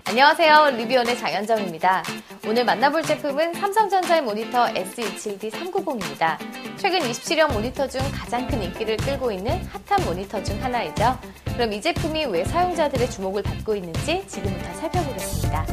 안녕하세요. 리뷰원의 장현정입니다. 오늘 만나볼 제품은 삼성전자의 모니터 S27D390입니다. 최근 27형 모니터 중 가장 큰 인기를 끌고 있는 핫한 모니터 중 하나이죠. 그럼 이 제품이 왜 사용자들의 주목을 받고 있는지 지금부터 살펴보겠습니다.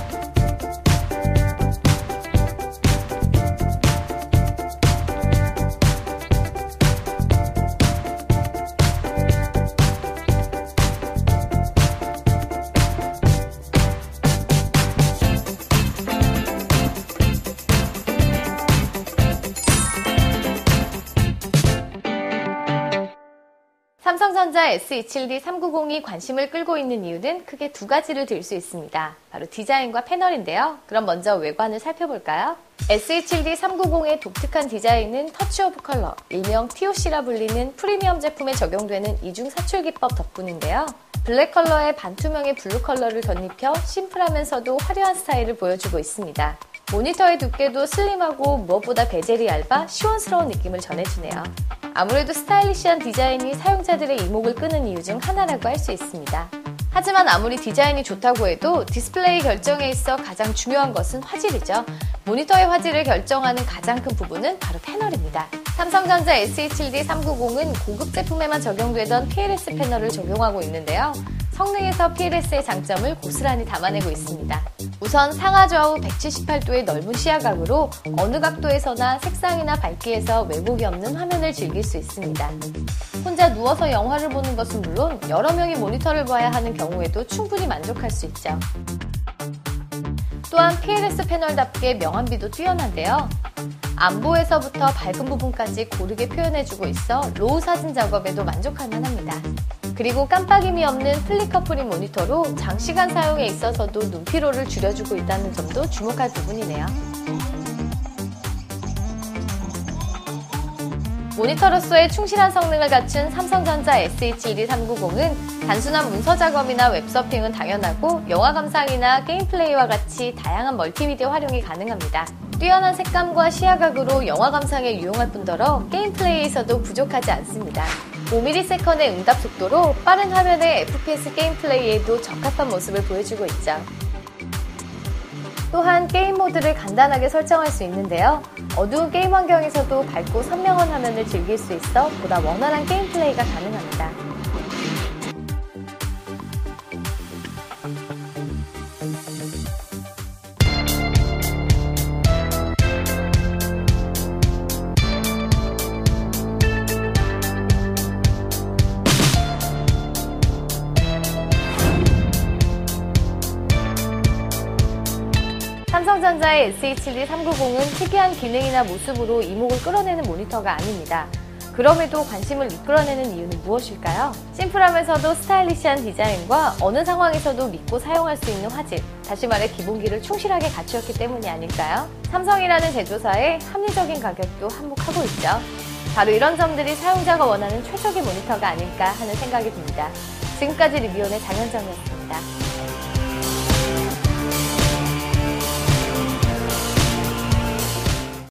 삼성전자 S27D390이 관심을 끌고 있는 이유는 크게 두 가지를 들 수 있습니다. 바로 디자인과 패널인데요. 그럼 먼저 외관을 살펴볼까요? S27D390의 독특한 디자인은 터치 오브 컬러, 일명 TOC라 불리는 프리미엄 제품에 적용되는 이중 사출 기법 덕분인데요. 블랙 컬러에 반투명의 블루 컬러를 덧입혀 심플하면서도 화려한 스타일을 보여주고 있습니다. 모니터의 두께도 슬림하고 무엇보다 베젤이 얇아 시원스러운 느낌을 전해주네요. 아무래도 스타일리시한 디자인이 사용자들의 이목을 끄는 이유 중 하나라고 할 수 있습니다. 하지만 아무리 디자인이 좋다고 해도 디스플레이 결정에 있어 가장 중요한 것은 화질이죠. 모니터의 화질을 결정하는 가장 큰 부분은 바로 패널입니다. 삼성전자 S27D390은 고급 제품에만 적용되던 PLS 패널을 적용하고 있는데요. 성능에서 PLS의 장점을 고스란히 담아내고 있습니다. 우선 상하 좌우 178도의 넓은 시야각으로 어느 각도에서나 색상이나 밝기에서 왜곡이 없는 화면을 즐길 수 있습니다. 혼자 누워서 영화를 보는 것은 물론 여러 명이 모니터를 봐야 하는 경우에도 충분히 만족할 수 있죠. 또한 PLS 패널답게 명암비도 뛰어난데요. 안보에서부터 밝은 부분까지 고르게 표현해주고 있어 로우 사진 작업에도 만족할 만합니다. 그리고 깜빡임이 없는 플리커 프리 모니터로 장시간 사용에 있어서도 눈피로를 줄여주고 있다는 점도 주목할 부분이네요. 모니터로서의 충실한 성능을 갖춘 삼성전자 S27D390은 단순한 문서 작업이나 웹서핑은 당연하고 영화 감상이나 게임 플레이와 같이 다양한 멀티미디어 활용이 가능합니다. 뛰어난 색감과 시야각으로 영화 감상에 유용할 뿐더러 게임 플레이에서도 부족하지 않습니다. 5ms의 응답 속도로 빠른 화면의 FPS 게임 플레이에도 적합한 모습을 보여주고 있죠. 또한 게임 모드를 간단하게 설정할 수 있는데요. 어두운 게임 환경에서도 밝고 선명한 화면을 즐길 수 있어 보다 원활한 게임 플레이가 가능합니다. 삼성전자의 S27D390은 특이한 기능이나 모습으로 이목을 끌어내는 모니터가 아닙니다. 그럼에도 관심을 이끌어내는 이유는 무엇일까요? 심플하면서도 스타일리시한 디자인과 어느 상황에서도 믿고 사용할 수 있는 화질, 다시 말해 기본기를 충실하게 갖추었기 때문이 아닐까요? 삼성이라는 제조사의 합리적인 가격도 한몫하고 있죠. 바로 이런 점들이 사용자가 원하는 최적의 모니터가 아닐까 하는 생각이 듭니다. 지금까지 리뷰원의 장현정이었습니다.